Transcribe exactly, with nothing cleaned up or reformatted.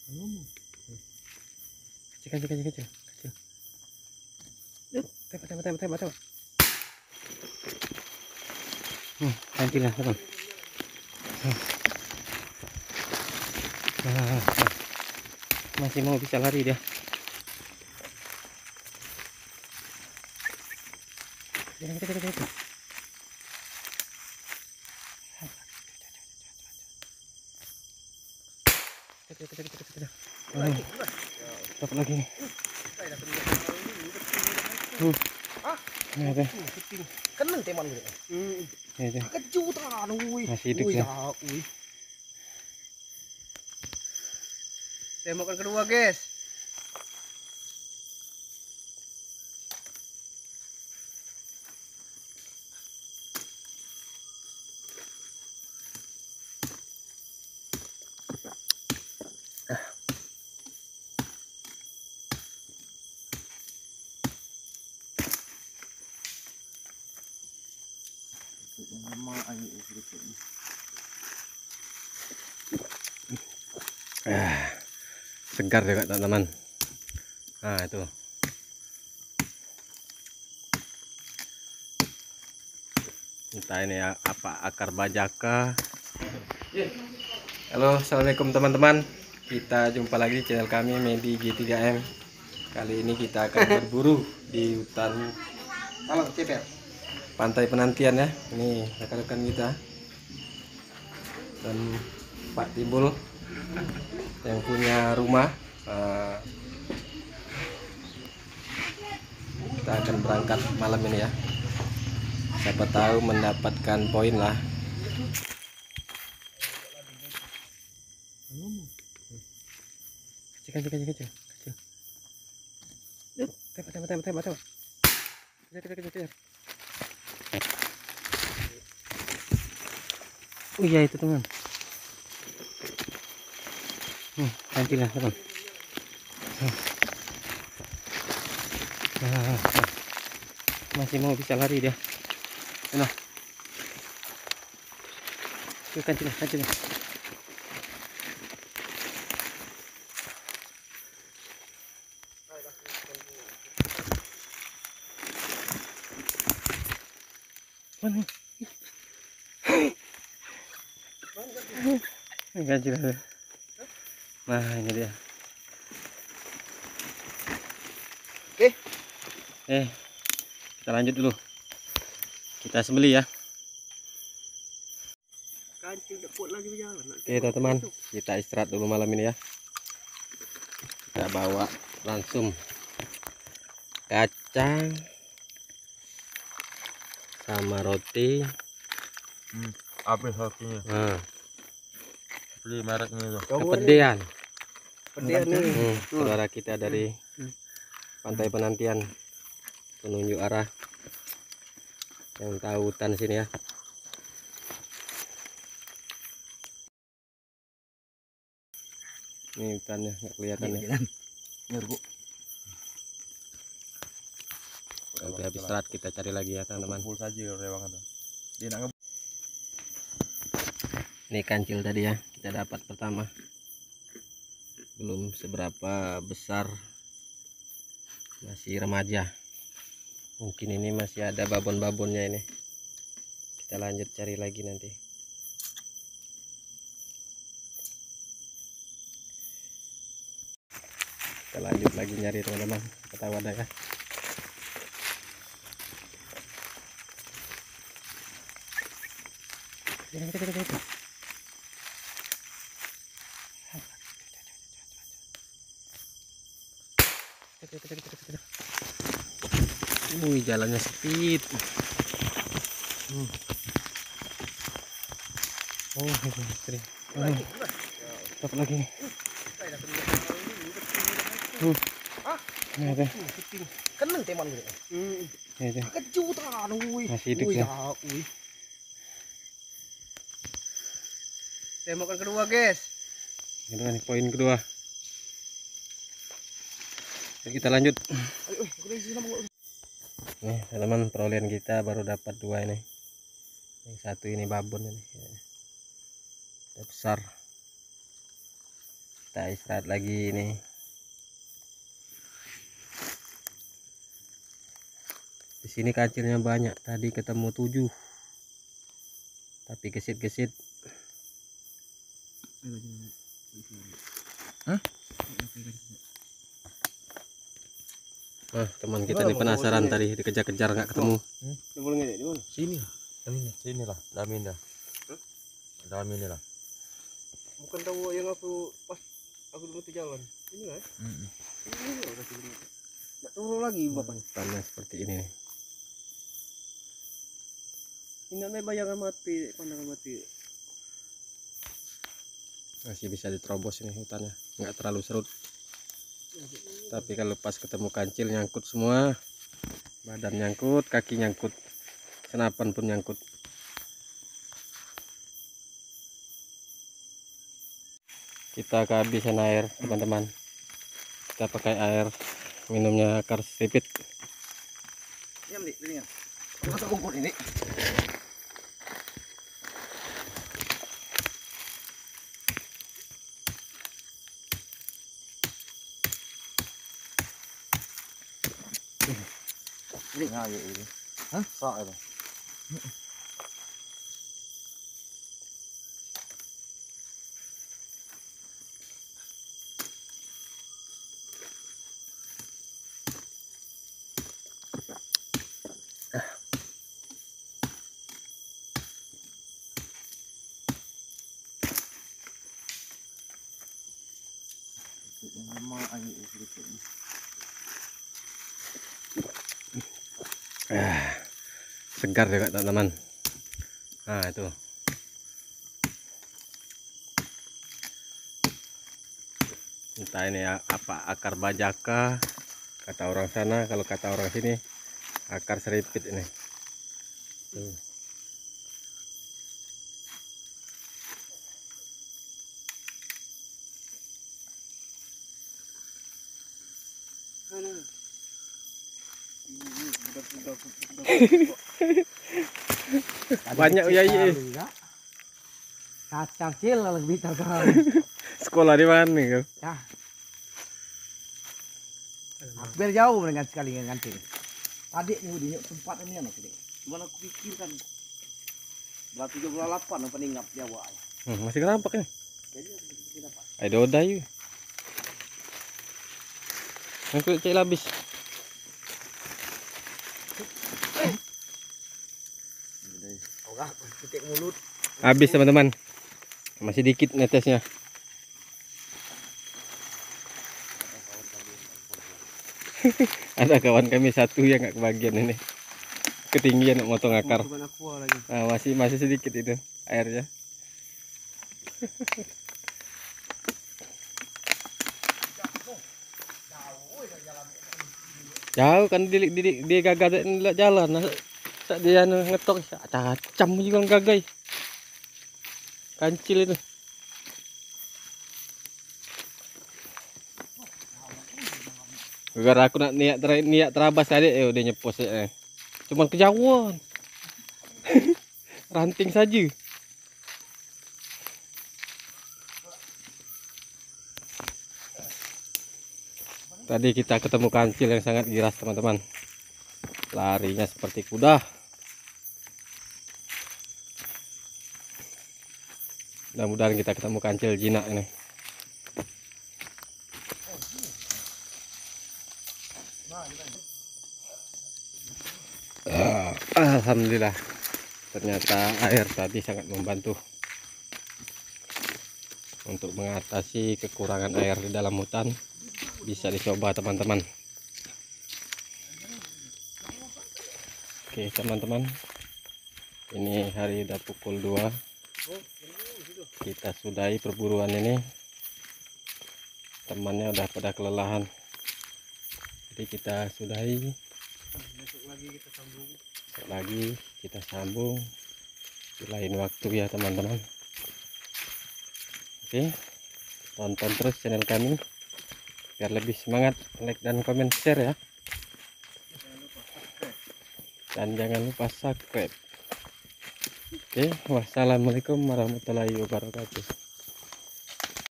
Kecil, kecil, kecil, kecil, kecil. Yuk, tembak, tembak, tembak, tembak, tembak. Hmm, kancil lah, teman. Hmm. Nah, nah. Masih mau bisa lari dia. Kecil, kecil, kecil, kecil. Kecil, kecil, kecil, kecil. Hmm. Stop lagi nih. Hmm. Ini ada. Kenen teman gitu. Hmm. Ini ada. Kejutan, wih. Masih hidup ya. Wih. Tembakan kedua, guys. Ah, segar juga teman-teman. Nah itu. Entah ini ya, apa akar bajaka. Halo, assalamualaikum teman-teman. Kita jumpa lagi di channel kami Medi G tiga M. Kali ini kita akan berburu di hutan Halo, Cepet. Pantai Penantian ya. Ini rekan-rekan kita dan Pak Timbul yang punya rumah. Uh, kita akan berangkat malam ini ya. Siapa tahu mendapatkan poin lah. Kecil, kecil, kecil, kecil, kecil. Yuk, tembak, tembak, tembak, tembak, tembak. Kecil, kecil, kecil, kecil. Oh iya itu teman. Hmm, kancil lah teman. Hmm. Nah, nah, nah. Masih mau bisa lari dia. Nah, itu kancil lah, kancil lah. Mana? Kancil lah. Nah ini dia. Oke. Eh, kita lanjut dulu. Kita sembeli ya. Kancil udah kuat lagi berjalan. Oke teman-teman, kita istirahat dulu malam ini ya. Kita bawa langsung kacang sama roti. Hmm, habis rotinya. Nah, Beli mereknya itu. kepedean. Pedean nih. Hmm, saudara kita dari Pantai Penantian, penunjuk arah yang tahu hutan sini ya. Ini hutannya nggak kelihatan ya. Nanti habis istirahat kita cari lagi ya teman-teman. Full saja rewang itu. Dia nak nge- Ini kancil tadi ya kita dapat pertama. Belum seberapa besar, masih remaja. Mungkin ini masih ada babon-babonnya ini. Kita lanjut cari lagi nanti. Kita lanjut lagi nyari teman-teman. Kita tahu ada ya. Wih, jalannya sempit. Hmm. Oh, ini istri. Oh, stop lagi nih. Hmm. Ini ada. Kenen teman gitu. Hmm. Ini ada. Kejutan, wih. Masih hidup ya. Wih. Tembakan kedua, guys. Ini kan poin kedua. Oke, kita lanjut. Nih teman-teman, perolehan kita baru dapat dua ini. Yang satu ini babon ini. Udah besar. Kita istirahat lagi nih. Di sini kancilnya banyak. Tadi ketemu tujuh. Tapi gesit-gesit. Hah? Nah, teman kita nih penasaran tadi dikejar-kejar nggak ketemu. Boleh ngedek di mana? Sini lah. Sini, sini lah. Damin dah. Damin ini lah. Bukan tahu yang aku pas aku dulu tuh jalan. Ini lah. Mm-mm. Ini loh kasih dulu. Nggak turun lagi bapaknya. Tanah seperti ini nih. Ini namanya bayangan mati, pandangan mati. Masih bisa diterobos ini hutannya, nggak terlalu serut. Tapi kalau pas ketemu kancil nyangkut semua, badan nyangkut, kaki nyangkut, senapan pun nyangkut. Kita kehabisan air teman-teman. Kita pakai air minumnya akar sipit. Ya Mdik, lihat. Masuk kumpul ini. Ini ayo ini. Hah? Sak itu. Ah, segar juga teman-teman. Nah itu. Entah ini ya, apa akar bajaka kata orang sana, kalau kata orang sini akar seripit ini. Tuh. Banyak ya iya. Kacang cil lebih terkenal. Sekolah di mana nih kau? Ya. Hampir jauh dengan sekali dengan kantin. Tadi nih udah tempat ini anak ini. Cuman aku pikirkan berarti tiga puluh delapan apa ningap Jawa. Hmm, masih kerampak ini. Jadi kita dapat. Ayo doda yuk. Aku cek habis. Oke, titik mulut. Habis teman-teman. Masih dikit netesnya. Ada kawan kami satu yang nggak kebagian ini. Ketinggian nak motong akar. Bukan aqua lagi. Nah, masih masih sedikit itu airnya. Jauh kan di di di gagal jalan. Tak dia ngetok cacam juga gagai. Kancil itu. Gara aku nak niat ter, niat terabas tadi eh udah nyepos ya. Cuman kejauhan. Ranting saja. Tadi kita ketemu kancil yang sangat giras teman-teman. Larinya seperti kuda. Mudah-mudahan kita ketemu kancil jinak ini. Uh, Alhamdulillah, ternyata air tadi sangat membantu untuk mengatasi kekurangan air di dalam hutan. Bisa dicoba teman-teman. Oke teman-teman, ini hari udah pukul dua. Kita sudahi perburuan ini. Temannya udah pada kelelahan, jadi kita sudahi. Besok lagi kita sambung. Besok lagi kita sambung di lain waktu ya teman-teman. Oke, tonton terus channel kami biar lebih semangat. Like dan komen share ya, dan jangan lupa subscribe. Oke, wassalamualaikum warahmatullahi wabarakatuh.